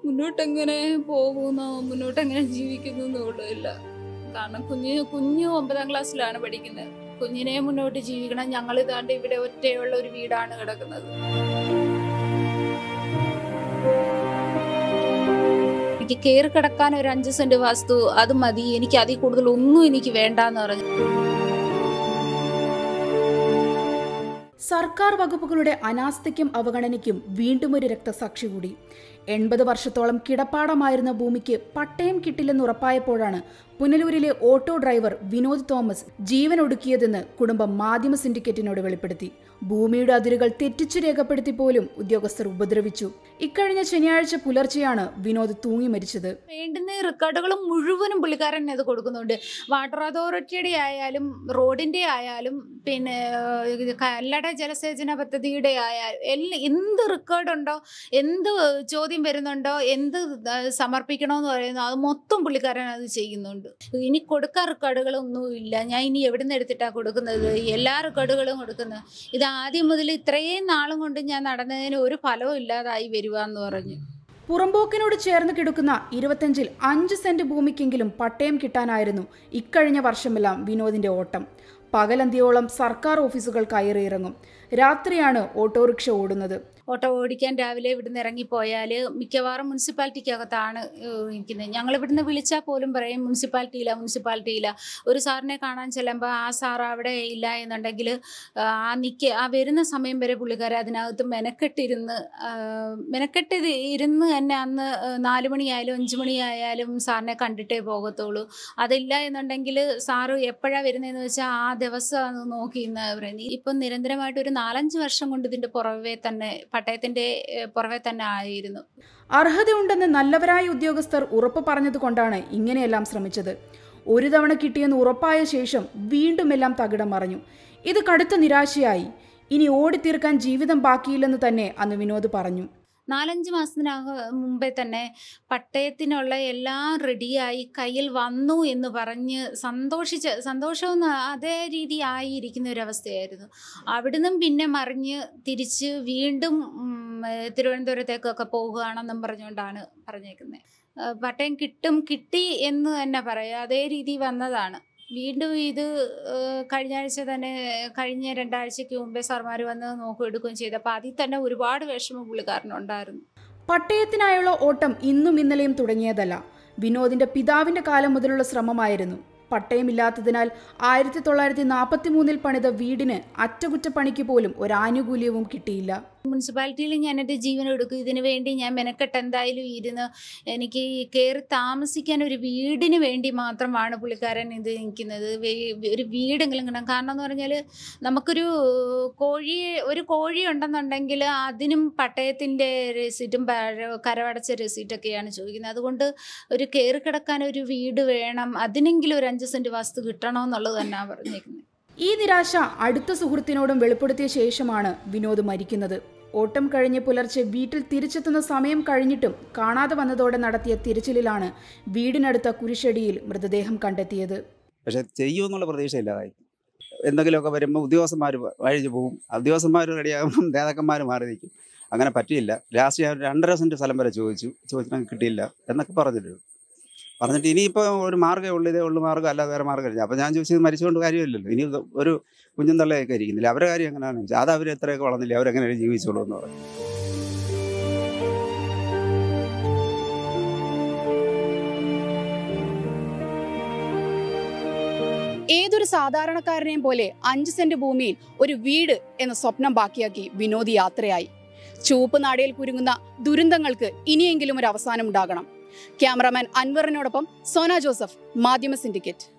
മുന്നോട്ടെങ്ങനെ പോകുന്നോ, മുന്നോട്ടെങ്ങനെ ജീവിക്കുന്നു എന്നുള്ളതില്ല. കാരണം കുഞ്ഞു 9ാം ക്ലാസ്സിലാണ് പഠിക്കുന്നത്. കുഞ്ഞിനെ മുന്നോട്ട് ജീവിക്കണം. ഞങ്ങൾ ഇതാണ്ട് ഇവിടെ ഒറ്റയുള്ള ഒരു വീടാണ് കിടക്കുന്നത്. എനിക്ക് കയറി കിടക്കാൻ ഒരു 5 സെന്റ് വസ്തു അത് മതി, എനിക്ക് അതിൽ കൂടുതൽ ഒന്നും എനിക്ക് വേണ്ടെന്ന് പറഞ്ഞു. സർക്കാർ വകുപ്പുകളുടെ അനാസ്ഥയ്ക്കും അവഗണനയ്ക്കും വീണ്ടും ഒരു രക്തസാക്ഷി കൂടി. 80 വർഷത്തോളം കിടപ്പാടമായിരുന്ന ഭൂമിക്ക് പട്ടയം കിട്ടില്ലെന്ന് ഉറപ്പായപ്പോഴാണ് പുനലൂരിലെ ഓട്ടോ ഡ്രൈവർ വിനോദ് തോമസ് ജീവനൊടുക്കിയതെന്ന് കുടുംബം മാധ്യമ സിൻഡിക്കേറ്റിനോട് വെളിപ്പെടുത്തി. ഭൂമിയുടെ അതിരുകൾ തെറ്റിച്ചു രേഖപ്പെടുത്തി പോലും ഉദ്യോഗസ്ഥർ ഉപദ്രവിച്ചു. ഇക്കഴിഞ്ഞ ശനിയാഴ്ച പുലർച്ചെയാണ് വിനോദ് തൂങ്ങി മരിച്ചത്. വേണ്ടുന്ന റെക്കോർഡുകളും മുഴുവനും പുള്ളിക്കാരൻ അത് കൊടുക്കുന്നുണ്ട്. വാട്ടർ അതോറിറ്റിയുടെ ആയാലും റോഡിന്റെ ആയാലും പിന്നെ കല്ലട ജലസേചന പദ്ധതിയുടെ ആയാലും എന്ത് റെക്കോർഡുണ്ടോ, എന്ത് ചോദ്യം വരുന്നുണ്ടോ, എന്ത് സമർപ്പിക്കണമെന്ന് പറയുന്നു, അത് മൊത്തം പുള്ളിക്കാരൻ അത് ചെയ്യുന്നുണ്ട്. ഇനി കൊടുക്കാൻ റെക്കോർഡുകളൊന്നും ഇല്ല. ഞാൻ ഇനി എവിടെ നിന്ന് എടുത്തിട്ടാണ് കൊടുക്കുന്നത്? എല്ലാ റെക്കോർഡുകളും കൊടുക്കുന്നത്. ഇത് ആദ്യം മുതൽ ഇത്രയും നാളും കൊണ്ട് ഞാൻ നടന്നതിന് ഒരു ഫലവും ഇല്ലാതായി വരുവാന്ന് പറഞ്ഞു. പുറമ്പോക്കിനോട് ചേർന്ന് കിടക്കുന്ന 25-ൽ 5 സെന്റ് ഭൂമിക്കെങ്കിലും പട്ടയം കിട്ടാനായിരുന്നു ഇക്കഴിഞ്ഞ വർഷമെല്ലാം വിനോദിന്റെ ഓട്ടം. പകലന്തിയോളം സർക്കാർ ഓഫീസുകൾ കയറിയിറങ്ങും. രാത്രിയാണ് ഓട്ടോറിക്ഷ ഓടുന്നത്. ഓട്ടോ ഓടിക്കാൻ രാവിലെ ഇവിടുന്ന് ഇറങ്ങിപ്പോയാൽ മിക്കവാറും മുനിസിപ്പാലിറ്റിക്കകത്താണ് ഇരിക്കുന്നത്. ഞങ്ങൾ ഇവിടുന്ന് വിളിച്ചാൽ പോലും പറയും മുനിസിപ്പാലിറ്റിയില്ല. ഒരു സാറിനെ കാണാൻ ചെല്ലുമ്പോൾ ആ സാർ അവിടെ ഇല്ല എന്നുണ്ടെങ്കിൽ ആ വരുന്ന സമയം വരെ പുള്ളിക്കാരെ അതിനകത്ത് മെനക്കെട്ടിരുന്ന് തന്നെ അന്ന് 4 മണിയായാലും 5 മണിയായാലും സാറിനെ കണ്ടിട്ടേ പോകത്തുള്ളൂ. അതില്ല എന്നുണ്ടെങ്കിൽ സാറ് എപ്പോഴാണ് വരുന്നതെന്ന് വെച്ചാൽ ആ ദിവസം അത് നോക്കി എന്ന് പറയുന്നത്. ഇപ്പം നിരന്തരമായിട്ട് ഒരു 4-5 വർഷം കൊണ്ട് ഇതിൻ്റെ പട്ടയത്തിന്റെ പുറവെ തന്നെ ആയിരുന്നു. അർഹതയുണ്ടെന്ന് നല്ലവരായ ഉദ്യോഗസ്ഥർ ഉറപ്പ് പറഞ്ഞതുകൊണ്ടാണ് ഇങ്ങനെയെല്ലാം ശ്രമിച്ചത്. ഒരു തവണ കിട്ടിയെന്ന് ഉറപ്പായ ശേഷം വീണ്ടും എല്ലാം തകിടം മറിഞ്ഞു. ഇത് കടുത്ത നിരാശയായി. ഇനി ഓടിത്തീർക്കാൻ ജീവിതം ബാക്കിയില്ലെന്ന് തന്നെ അന്ന് വിനോദ് പറഞ്ഞു. 4-5 മാസത്തിനകം മുമ്പേ തന്നെ പട്ടയത്തിനുള്ള എല്ലാം റെഡിയായി കയ്യിൽ വന്നു എന്ന് പറഞ്ഞ് സന്തോഷവും അതേ രീതി ആയിരിക്കുന്ന ഒരവസ്ഥയായിരുന്നു. അവിടുന്ന് പിന്നെ മറിഞ്ഞ് തിരിച്ച് വീണ്ടും തിരുവനന്തപുരത്തേക്കൊക്കെ പോകുകയാണെന്നും പറഞ്ഞുകൊണ്ടാണ് പറഞ്ഞേക്കുന്നത്. പട്ടയം കിട്ടി എന്ന് തന്നെ പറയാം. അതേ രീതി വന്നതാണ്. വീണ്ടും ഇത് കഴിഞ്ഞ 2 ആഴ്ചയ്ക്ക് മുമ്പേ സർമാർ വന്ന് നോക്കിയെടുക്കുകയും ചെയ്തപ്പോൾ അതിൽ തന്നെ ഒരുപാട് വിഷമം പുള്ളിക്കാരനുണ്ടായിരുന്നു. പട്ടയത്തിനായുള്ള ഓട്ടം ഇന്നും ഇന്നലെയും തുടങ്ങിയതല്ല. വിനോദിന്റെ പിതാവിന്റെ കാലം മുതലുള്ള ശ്രമമായിരുന്നു. പട്ടയമില്ലാത്തതിനാൽ 1943-ൽ പണിത വീടിന് അറ്റകുറ്റപ്പണിക്ക് പോലും ഒരാനുകൂല്യവും കിട്ടിയില്ല. മുനിസിപ്പാലിറ്റിയിൽ ഞാൻ എൻ്റെ ജീവൻ എടുക്കും. ഇതിനു വേണ്ടി ഞാൻ മെനക്കെട്ട് എന്തായാലും ഇരുന്ന് എനിക്ക് കയറി താമസിക്കാൻ ഒരു വീടിന് വേണ്ടി മാത്രമാണ് പുള്ളിക്കാരൻ ഇത് നിൽക്കുന്നത്. ഒരു വീടെങ്കിലും കിട്ടണം. കാരണം എന്ന് പറഞ്ഞാൽ നമുക്കൊരു കോഴി ഉണ്ടെന്നുണ്ടെങ്കിൽ അതിനും പട്ടയത്തിൻ്റെ രസീറ്റും കരവടച്ച രസീറ്റൊക്കെയാണ് ചോദിക്കുന്നത്. അതുകൊണ്ട് ഒരു കയറി കിടക്കാൻ ഒരു വീട് വേണം, അതിനെങ്കിലും ഒരു 5 സെന്റ് വസ്തു കിട്ടണമെന്നുള്ളത് തന്നെയാണ് പറഞ്ഞേക്കുന്നത്. ഈ നിരാശ അടുത്ത സുഹൃത്തിനോടും വെളിപ്പെടുത്തിയ ശേഷമാണ് വിനോദ് മരിക്കുന്നത്. ഓട്ടം കഴിഞ്ഞ് പുലർച്ചെ വീട്ടിൽ തിരിച്ചെത്തുന്ന സമയം കഴിഞ്ഞിട്ടും കാണാതെ വന്നതോടെ നടത്തിയ തിരച്ചിലിലാണ് വീടിനടുത്ത കുരിശടിയിൽ മൃതദേഹം കണ്ടെത്തിയത്. പക്ഷെ ചെയ്യുമെന്നുള്ള പ്രതീക്ഷയില്ലാതായി. എന്തെങ്കിലുമൊക്കെ വരുമ്പോൾ ഉദ്യോഗസ്ഥന്മാർ വഴിഞ്ഞു പോകും. ഉദ്യോഗസ്ഥന്മാർ റെഡിയാകുമ്പം നേതാക്കന്മാർ മാറി നിൽക്കും. അങ്ങനെ പറ്റിയില്ല. ലാസ്റ്റ് ഞാൻ 2.5 സെന്റ് സ്ഥലം വരെ ചോദിച്ചിട്ട് കിട്ടിയില്ല എന്നൊക്കെ പറഞ്ഞിട്ട് ഇനിയിപ്പോൾ ഒരു മാർഗ്ഗമേ ഉള്ളൂ, ഇതേ ഉള്ളു മാർഗ്ഗം, അല്ലാതെ വേറെ മാർഗ്ഗമില്ല. അപ്പോൾ ഞാൻ ചോദിച്ചത് മരിച്ചുകൊണ്ട് കാര്യമില്ലല്ലോ, ഇനി ഒരു കുഞ്ഞും തള്ളയൊക്കെ ഇരിക്കുന്നില്ല, അവരുടെ കാര്യം എങ്ങനെയാണെന്ന് വെച്ചാൽ അത് അവർ എത്രയൊക്കെ വളർന്നില്ല, അവരെങ്ങനെ ജീവിച്ചോളൂ എന്ന് പറഞ്ഞു. ഏതൊരു സാധാരണക്കാരനെയും പോലെ 5 സെന്റ് ഭൂമിയിൽ ഒരു വീട് എന്ന സ്വപ്നം ബാക്കിയാക്കി വിനോദ് യാത്രയായി. ചുവപ്പ് നാടയിൽ കുരുങ്ങുന്ന ദുരന്തങ്ങൾക്ക് ഇനിയെങ്കിലും ഒരു അവസാനം ഉണ്ടാകണം. ക്യാമറാമാൻ അൻവറിനോടൊപ്പം സോന ജോസഫ്, മാധ്യമ സിൻഡിക്കേറ്റ്.